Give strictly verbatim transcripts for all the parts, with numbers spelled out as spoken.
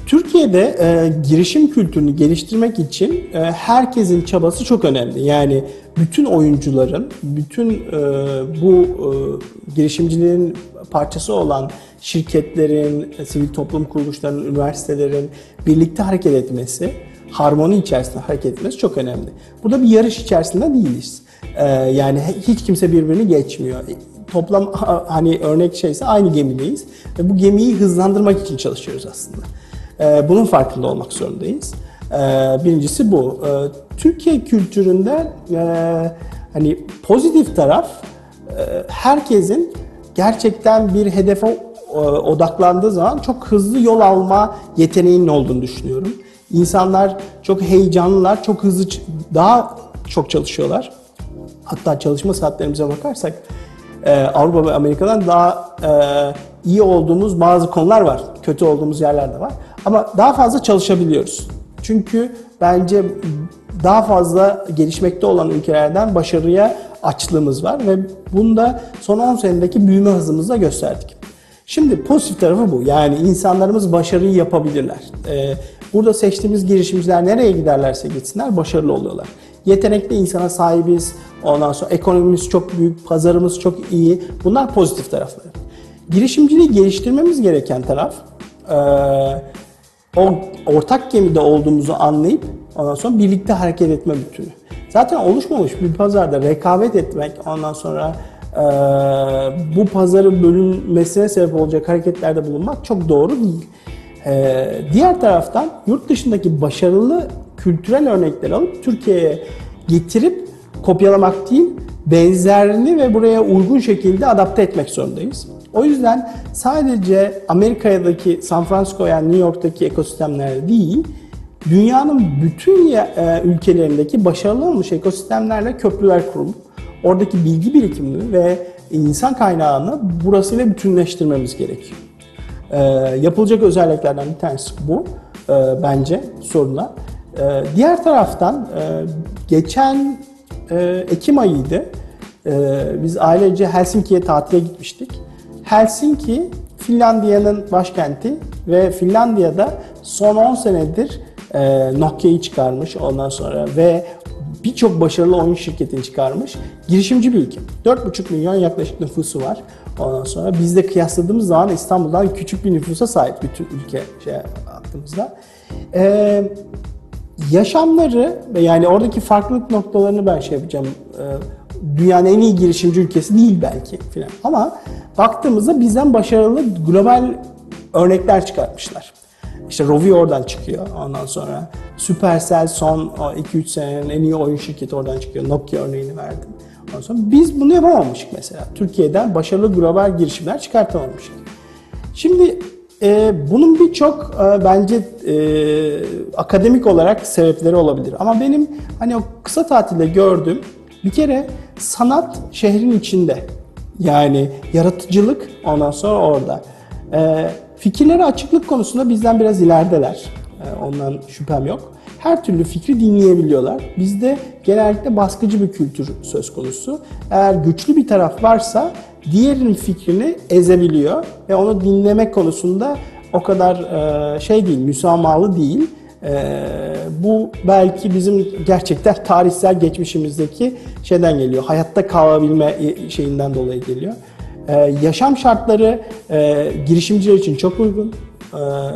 Türkiye'de e, girişim kültürünü geliştirmek için e, herkesin çabası çok önemli. Yani bütün oyuncuların, bütün e, bu e, girişimciliğin parçası olan şirketlerin, sivil toplum kuruluşlarının, üniversitelerin birlikte hareket etmesi, harmoni içerisinde hareket etmesi çok önemli. Burada bir yarış içerisinde değiliz. E, yani hiç kimse birbirini geçmiyor. Toplam hani örnek şeyse aynı gemideyiz ve bu gemiyi hızlandırmak için çalışıyoruz aslında. Bunun farkında olmak zorundayız. Birincisi bu. Türkiye kültüründe hani pozitif taraf herkesin gerçekten bir hedefe odaklandığı zaman çok hızlı yol alma yeteneğinin olduğunu düşünüyorum. İnsanlar çok heyecanlılar, çok hızlı, daha çok çalışıyorlar. Hatta çalışma saatlerimize bakarsak Avrupa ve Amerika'dan daha iyi olduğumuz bazı konular var. Kötü olduğumuz yerler de var. Ama daha fazla çalışabiliyoruz. Çünkü bence daha fazla gelişmekte olan ülkelerden başarıya açlığımız var ve bunu da son on senedeki büyüme hızımızla gösterdik. Şimdi pozitif tarafı bu. Yani insanlarımız başarıyı yapabilirler. Burada seçtiğimiz girişimciler nereye giderlerse gitsinler başarılı oluyorlar. Yetenekli insana sahibiz. Ondan sonra ekonomimiz çok büyük, pazarımız çok iyi. Bunlar pozitif tarafları. Girişimciliği geliştirmemiz gereken taraf o ortak gemide olduğumuzu anlayıp ondan sonra birlikte hareket etme bütünü. Zaten oluşmamış bir pazarda rekabet etmek, ondan sonra e, bu pazarın bölünmesine sebep olacak hareketlerde bulunmak çok doğru değil. E, diğer taraftan yurt dışındaki başarılı kültürel örnekleri alıp Türkiye'ye getirip kopyalamak değil, benzerini ve buraya uygun şekilde adapte etmek zorundayız. O yüzden sadece Amerika'daki, San Francisco yani New York'taki ekosistemler değil, dünyanın bütün ülkelerindeki başarılı olmuş ekosistemlerle köprüler kurulup oradaki bilgi birikimini ve insan kaynağını burasıyla bütünleştirmemiz gerekiyor. Ee, yapılacak özelliklerden bir tanesi bu e, bence sorunlar. E, diğer taraftan e, geçen e, Ekim ayıydı. E, biz ailece Helsinki'ye tatile gitmiştik. Helsinki, Finlandiya'nın başkenti ve Finlandiya'da son on senedir e, Nokia'yı çıkarmış ondan sonra ve birçok başarılı oyun şirketini çıkarmış girişimci bir ülke. dört buçuk milyon yaklaşık nüfusu var. Ondan sonra bizle kıyasladığımız zaman İstanbul'dan küçük bir nüfusa sahip bütün ülke şey attığımızda. E, yaşamları ve yani oradaki farklılık noktalarını ben şey yapacağım. E, dünyanın en iyi girişimci ülkesi değil belki filan. Ama baktığımızda bizden başarılı global örnekler çıkartmışlar. İşte Rovio oradan çıkıyor. Ondan sonra Supercell son iki üç senenin en iyi oyun şirketi oradan çıkıyor. Nokia örneğini verdim. Ondan sonra biz bunu yapamamıştık mesela. Türkiye'den başarılı global girişimler çıkartamamıştık. Şimdi e, bunun birçok e, bence e, akademik olarak sebepleri olabilir. Ama benim hani o kısa tatilde gördüğüm bir kere sanat şehrin içinde. Yani yaratıcılık ondan sonra orada. E, fikirlere açıklık konusunda bizden biraz ilerideler. E, ondan şüphem yok. Her türlü fikri dinleyebiliyorlar. Bizde genellikle baskıcı bir kültür söz konusu. Eğer güçlü bir taraf varsa diğerinin fikrini ezebiliyor ve onu dinlemek konusunda o kadar e, şey değil, müsamahalı değil. Ee, bu belki bizim gerçekten tarihsel geçmişimizdeki şeyden geliyor. Hayatta kalabilme şeyinden dolayı geliyor. Ee, yaşam şartları e, girişimciler için çok uygun. Ee,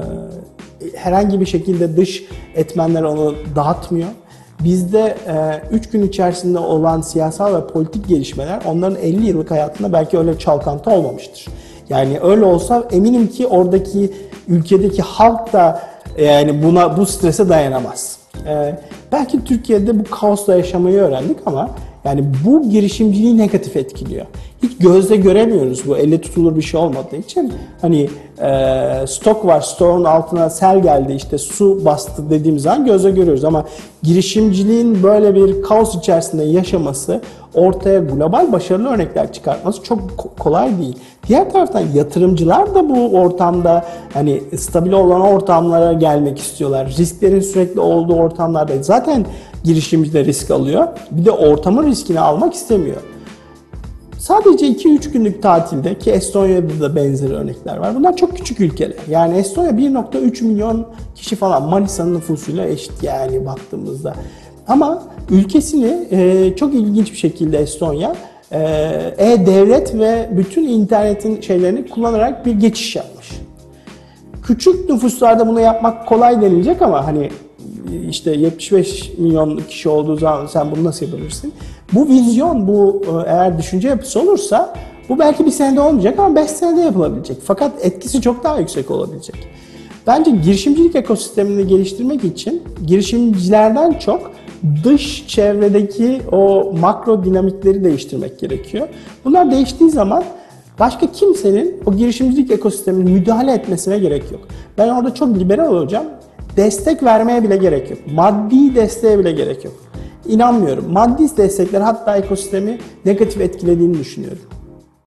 herhangi bir şekilde dış etmenler onu dağıtmıyor. Bizde üç e, gün içerisinde olan siyasal ve politik gelişmeler onların elli yıllık hayatında belki öyle çalkantı olmamıştır. Yani öyle olsa eminim ki oradaki ülkedeki halk da yani buna, bu strese dayanamaz. Ee, belki Türkiye'de bu kaosla yaşamayı öğrendik ama yani bu girişimciliği negatif etkiliyor. Hiç gözle göremiyoruz bu, elle tutulur bir şey olmadığı için. Hani e, stok var, stoğun altına sel geldi, işte su bastı dediğimiz zaman gözle görüyoruz. Ama girişimciliğin böyle bir kaos içerisinde yaşaması, ortaya global başarılı örnekler çıkartması çok kolay değil. Diğer taraftan yatırımcılar da bu ortamda hani stabil olan ortamlara gelmek istiyorlar. Risklerin sürekli olduğu ortamlarda zaten girişimci de risk alıyor. Bir de ortamın riskini almak istemiyor. Sadece iki üç günlük tatilde, ki Estonya'da da benzer örnekler var. Bunlar çok küçük ülkeler. Yani Estonya bir nokta üç milyon kişi falan, Manisa'nın nüfusuyla eşit yani baktığımızda. Ama ülkesini e, çok ilginç bir şekilde Estonya e-devlet ve bütün internetin şeylerini kullanarak bir geçiş yapmış. Küçük nüfuslarda bunu yapmak kolay denilecek ama hani işte yetmiş beş milyon kişi olduğu zaman sen bunu nasıl yapabilirsin? Bu vizyon, bu eğer düşünce yapısı olursa bu belki bir senede olmayacak ama beş senede yapılabilecek. Fakat etkisi çok daha yüksek olabilecek. Bence girişimcilik ekosistemini geliştirmek için girişimcilerden çok dış çevredeki o makro dinamikleri değiştirmek gerekiyor. Bunlar değiştiği zaman başka kimsenin o girişimcilik ekosistemine müdahale etmesine gerek yok. Ben orada çok liberal olacağım. Destek vermeye bile gerek yok. Maddi desteğe bile gerek yok. İnanmıyorum. Maddi destekler hatta ekosistemi negatif etkilediğini düşünüyorum.